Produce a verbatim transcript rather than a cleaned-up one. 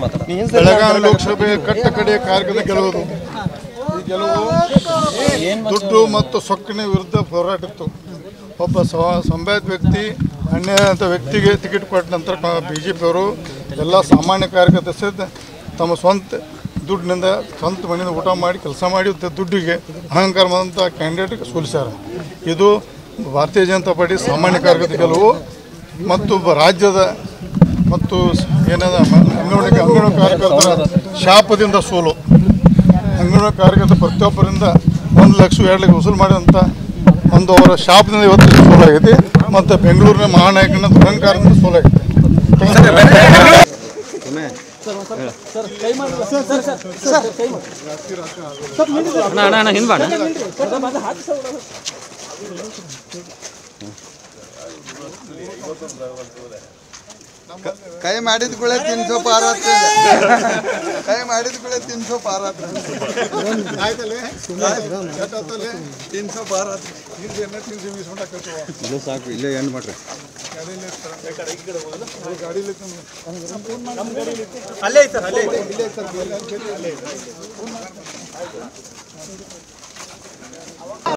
ಬೆಳಗಾವಿ ಲೋಕಸಭೆ ಕಟ್ಟ ಕಡೆಯ ಕಾರ್ಯಕ್ರಮ ಗೆಲ್ಲುವುದು ಈ ಗೆಲುವು ದುಡ್ಡು ಮತ್ತು ಸೊಕ್ಕಿನ ವಿರುದ್ಧ ಹೋರಾಟ ಇತ್ತು. ಒಬ್ಬ ಸಂಭಾವ್ಯ ವ್ಯಕ್ತಿ ಅನ್ಯಾಯ ಅಂತ ವ್ಯಕ್ತಿಗೆ ಟಿಕೆಟ್ ಕೊಟ್ಟ ನಂತರ ಬಿ ಜೆ ಪಿಯವರು ಎಲ್ಲ ಸಾಮಾನ್ಯ ಕಾರ್ಯಕರ್ತ ಸಹಿತ ತಮ್ಮ ಸ್ವಂತ ದುಡ್ಡಿನಿಂದ ಸ್ವಂತ ಮನೆಯಿಂದ ಊಟ ಮಾಡಿ ಕೆಲಸ ಮಾಡಿ ದುಡ್ಡಿಗೆ ಅಹಂಕಾರ ಮಾಡಿದಂಥ ಕ್ಯಾಂಡಿಡೇಟ್ಗೆ ಸೋಲಿಸ್ಯಾರ. ಇದು ಭಾರತೀಯ ಜನತಾ ಪಾರ್ಟಿ ಸಾಮಾನ್ಯ ಕಾರ್ಯಕರ್ತ ಗೆಲುವು ಮತ್ತು ರಾಜ್ಯದ ಮತ್ತು ಏನದ ಅಂಗನವಾಡಿ ಅಂಗನವಾಡಿ ಕಾರ್ಯಕರ್ತರ ಶಾಪದಿಂದ ಸೋಲು. ಅಂಗನವಾಡಿ ಕಾರ್ಯಕರ್ತ ಪ್ರತಿಯೊಬ್ಬರಿಂದ ಒಂದು ಲಕ್ಷ ಎರಡು ಲಕ್ಷ ವಸೂಲು ಮಾಡಿದಂಥ ಒಂದು ಅವರ ಶಾಪದಿಂದ ಇವತ್ತು ಸೋಲಾಗೈತಿ ಮತ್ತು ಬೆಂಗಳೂರಿನ ಮಹಾನಾಯಕನ ದುರಂಕಾರದಿಂದ ಸೋಲಾಗೈತಿ. ಕೈ ಮಾಡಿದ ಕೂಡ तीन सौ पार आते ಕೈ ಮಾಡಿದ ಕೂಡ तीन सौ पार आते ಆಯ್ತಲ್ಲ तीन सौ पार आते तीन सौ बीस ಮಿನಿಟ್ ಆಕೈತವ ಇಲ್ಲ ಸಾಕು ಇಲ್ಲೇ ಎಂಡ್ ಮಾಡ್ರಿ ಗಾಡಿ ಅಲ್ಲೇ ಐತ ಅಲ್ಲೇ ಇಲ್ಲೇ ಸರ್